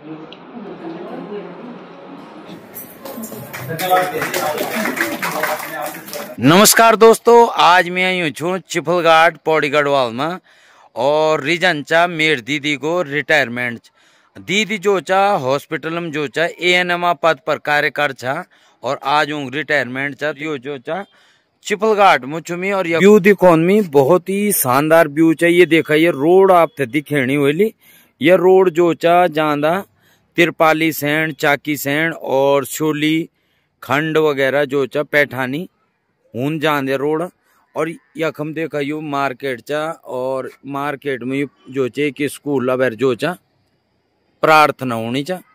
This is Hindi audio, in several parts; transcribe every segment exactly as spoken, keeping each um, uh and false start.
नमस्कार दोस्तों, आज मैं आई हूँ चिफलघाट पौड़ी गढ़वाल में और रीजन चा मेरी दीदी को रिटायरमेंट। दीदी जो चा हॉस्पिटल में जो चा ए एन एम पद पर कार्य कर छा और आज हूँ रिटायरमेंट चा यो जो चा चिफलघाट मुचुमी। और ये व्यू दिखोन में बहुत ही शानदार व्यू चा। ये देखा ये रोड आपते दिखेनी हुई, ये रोड जो चा जांदा तिरपाली सैंड, चाकी सैंड और शोली खंड वगैरह जो चा पैठानी हूं जांदे रोड। और यखम देखा यू मार्केट चा और मार्केट में जो चे कि स्कूल अब जो चा प्रार्थना होनी चा।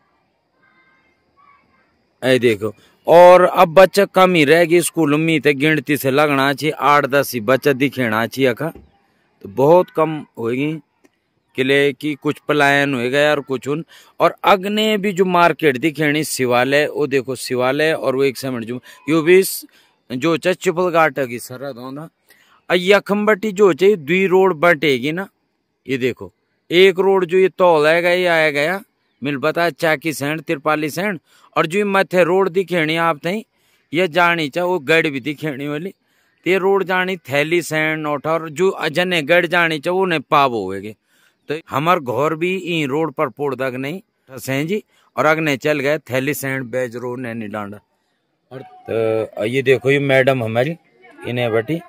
ऐ देखो, और अब बच्चा कम ही रहेगी स्कूल में, तो गिनती से लगना चाहिए आठ दस ही बच्चा दिखेना चाहिए अखा, तो बहुत कम होगी किले की कुछ पलायन हो गया और कुछ उन। और अग्ने भी जो मार्केट दिखेनी शिवालय, वो देखो शिवालय और वो एक समय जो यो भी जो चा चिफलघाट की सरहद होना। यखमबटी जो चे दुई रोड बटेगी ना, ये देखो एक रोड जो ये तौल आएगा ये आया गया मिल बता चाकी सैंड तिरपाली सैंड, और जो मथे रोड दिखेनी आप थी ये जानी चा वो गढ़ भी दिखेनी वाली, ये रोड जानी थैली सैंड नोटा, और जो जने गढ़ जानी चा वो ने पाव होएगे। तो हमार घर भी ई रोड पर पोड़ दग नहीं सैं जी, और अगने चल गए थैली सैंड बेज रोड नैनी डांडा। और तो ये देखो ये मैडम हमारी इन्हें बटी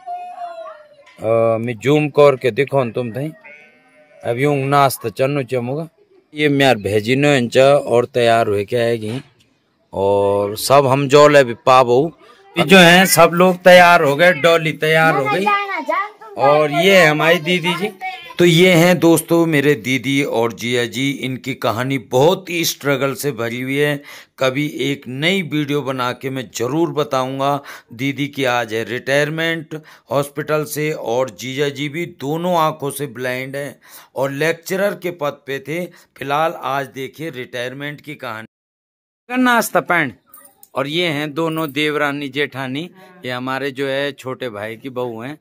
मैं जूम कर के दिखो तुम थी अब यूं नाश्ता चन्नू चमूगा। ये म्यार भेजी नो और तैयार हुए क्या आएगी, और सब हम जो ले भी पाबो जो है सब लोग तैयार हो गए, डॉली तैयार हो गई, और ये है हमारी दीदी जी। तो ये हैं दोस्तों मेरे दीदी और जिया जी, इनकी कहानी बहुत ही स्ट्रगल से भरी हुई है। कभी एक नई वीडियो बना के मैं ज़रूर बताऊंगा। दीदी की आज है रिटायरमेंट हॉस्पिटल से, और जिया जी भी दोनों आंखों से ब्लाइंड हैं और लेक्चरर के पद पे थे। फिलहाल आज देखिए रिटायरमेंट की कहानी। नाश्ता पैंड, और ये हैं दोनों देवरानी जेठानी, ये हमारे जो है छोटे भाई की बहू हैं।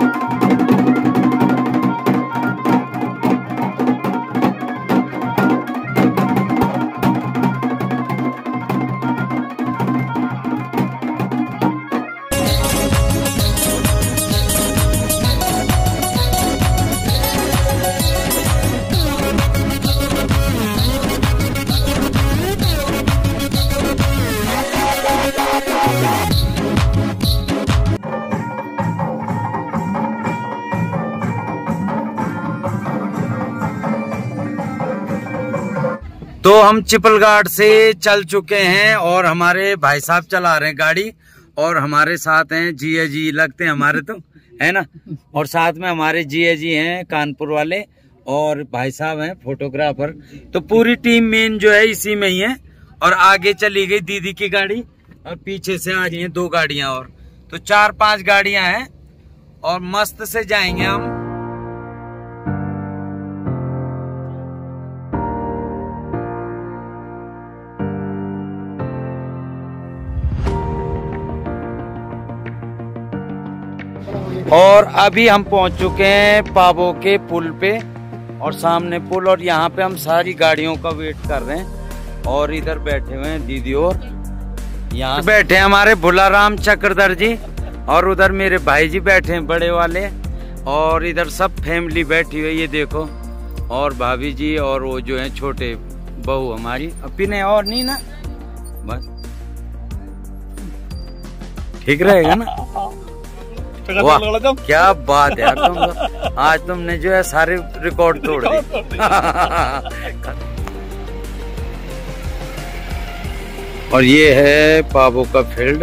तो हम चिफलघाट से चल चुके हैं और हमारे भाई साहब चला रहे हैं गाड़ी, और हमारे साथ हैं जिया जी, लगते हैं हमारे तो है ना, और साथ में हमारे जिया जी हैं कानपुर वाले, और भाई साहब हैं फोटोग्राफर। तो पूरी टीम मेन जो है इसी में ही है। और आगे चली गई दीदी की गाड़ी और पीछे से आ रही हैं दो गाड़ियां, और तो चार पांच गाड़ियां हैं और मस्त से जाएंगे हम। और अभी हम पहुंच चुके हैं पाबो के पुल पे, और सामने पुल, और यहाँ पे हम सारी गाड़ियों का वेट कर रहे हैं। और इधर बैठे हुए हैं दीदी, और यहाँ बैठे हैं हमारे भुलाराम चक्रधर जी, और उधर मेरे भाई जी बैठे हैं बड़े वाले, और इधर सब फैमिली बैठी हुई है ये देखो, और भाभी जी और वो जो है छोटे बहू हमारी। अपी ने और नहीं ना, बस ठीक रहेगा ना। वाह क्या बात है तुम, आज तुमने जो है सारे रिकॉर्ड तोड़ दी। और ये है पाबो का फील्ड।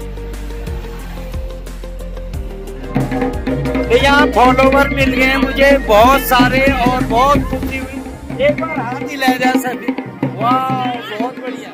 यहाँ फॉलोवर मिल गए मुझे बहुत सारे, और बहुत खुशी हुई। एक बार हाथ ही ले जा सभी। वाह बहुत बढ़िया।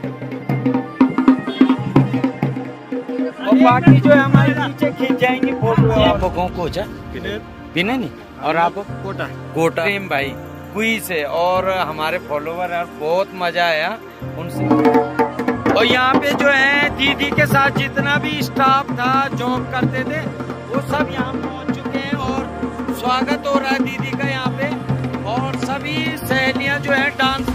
और बाकी जो है हमारे नीचे खींच जाएंगे फोटो। आप कौन कोच है? बिने नहीं। और आप कोटा कोटा प्रेम भाई कुई से, और हमारे फॉलोवर है, बहुत मजा आया उनसे। और यहाँ पे जो है दीदी के साथ जितना भी स्टाफ था जॉब करते थे वो सब यहाँ पहुँच चुके हैं, और स्वागत हो रहा है दीदी का यहाँ पे। और सभी सहेलियाँ जो है डांस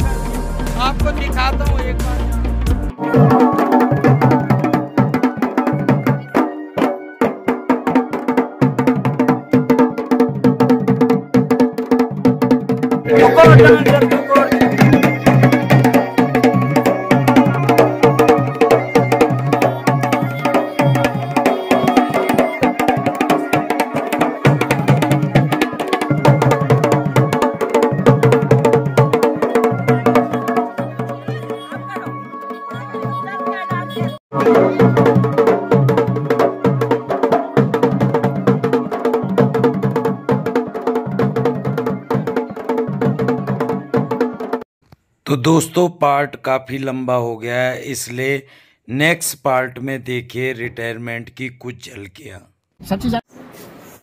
तो दोस्तों पार्ट काफ़ी लंबा हो गया है, इसलिए नेक्स्ट पार्ट में देखिए रिटायरमेंट की कुछ झलकियाँ।